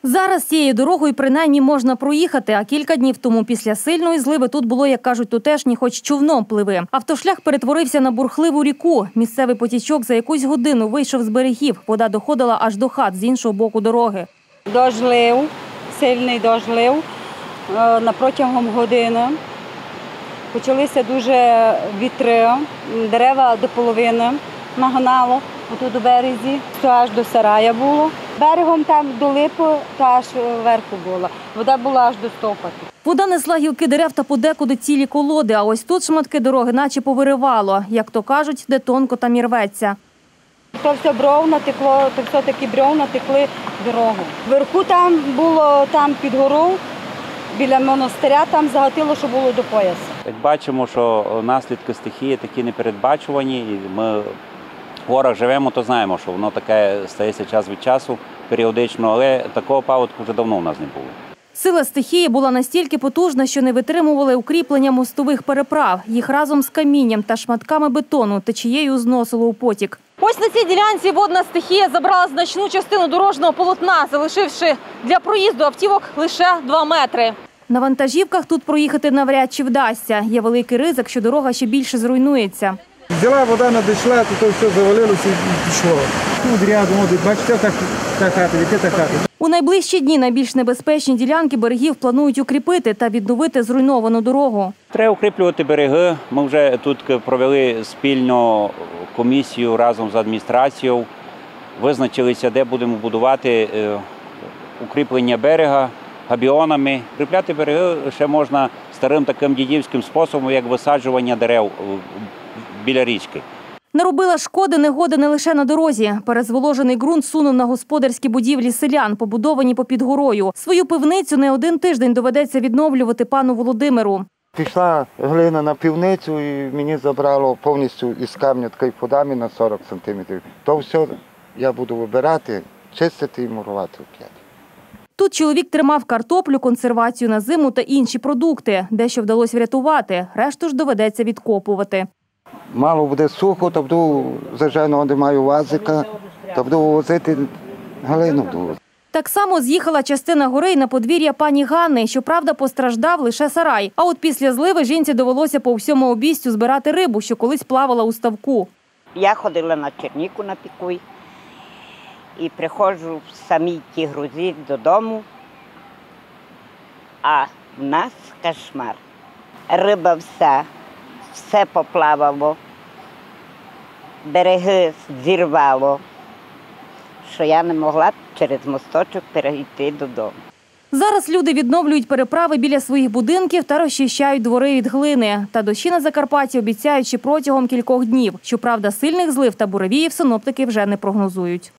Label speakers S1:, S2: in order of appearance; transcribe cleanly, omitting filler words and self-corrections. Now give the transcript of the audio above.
S1: Зараз цією дорогою принаймні можна проїхати, а кілька днів тому після сильної зливи тут було, як кажуть тутешні, хоч човном пливи. Автошлях перетворився на бурхливу ріку. Місцевий потічок за якусь годину вийшов з берегів. Вода доходила аж до хат з іншого боку дороги.
S2: Дощ, сильний дощ лив протягом години. Почалися дуже вітри, дерева до половини нагнало отут у березі, то аж до сарая було. Берегом там до липи, то аж вверху була. Вода була аж до стопати.
S1: Вода несла гілки дерев та подекуди цілі колоди, а ось тут шматки дороги наче повиривало. Як то кажуть, де тонко, там і рветься.
S2: То все бревна текло, то все такі бревна текли дорогу. Вверху там було, там під гору, біля монастиря, там загатило, що було до пояса.
S3: Як бачимо, що наслідки стихії такі непередбачувані, і ми в горах живемо, то знаємо, що воно таке стається час від часу, періодично, але такого паводку вже давно у нас не було.
S1: Сила стихії була настільки потужна, що не витримували укріплення мостових переправ. Їх разом з камінням та шматками бетону течією зносило у потік. Ось на цій ділянці водна стихія забрала значну частину дорожнього полотна, залишивши для проїзду автівок лише 2 метри. На вантажівках тут проїхати навряд чи вдасться. Є великий ризик, що дорога ще більше зруйнується.
S4: Взяла вода, надійшла, то все завалилося і пішло. Рядом, бачите, та хата, яка та хата.
S1: У найближчі дні найбільш небезпечні ділянки берегів планують укріпити та відновити зруйновану дорогу.
S3: Треба укріплювати береги. Ми вже тут провели спільну комісію разом з адміністрацією. Визначилися, де будемо будувати укріплення берега габіонами. Укріпляти береги ще можна старим таким дідівським способом, як висаджування дерев біля річки.
S1: Наробила шкоди негода не лише на дорозі. Перезволожений ґрунт сунув на господарські будівлі селян, побудовані попід горою. Свою пивницю не один тиждень доведеться відновлювати пану Володимиру.
S4: Пішла глина на півницю і мені забрало повністю із камня такий фундамент на 40 сантиметрів. То все я буду вибирати, чистити і мурувати в п'ять.
S1: Тут чоловік тримав картоплю, консервацію на зиму та інші продукти. Дещо вдалося врятувати, решту ж доведеться відкопувати.
S4: Мало буде сухо, то буду зажено, де маю вазика, то буду возити глину.
S1: Так само з'їхала частина гори й на подвір'я пані Ганни. Щоправда, постраждав лише сарай. А от після зливи жінці довелося по всьому обійстю збирати рибу, що колись плавала у ставку.
S5: Я ходила на Черніку на пікуй і приходжу в самій ті грузі додому, а в нас кошмар. Риба все поплавало, береги зірвало, що я не могла через мосточок перейти додому.
S1: Зараз люди відновлюють переправи біля своїх будинків та розчищають двори від глини. Та дощі на Закарпатті обіцяють ще протягом кількох днів. Щоправда, сильних злив та буревіїв синоптики вже не прогнозують.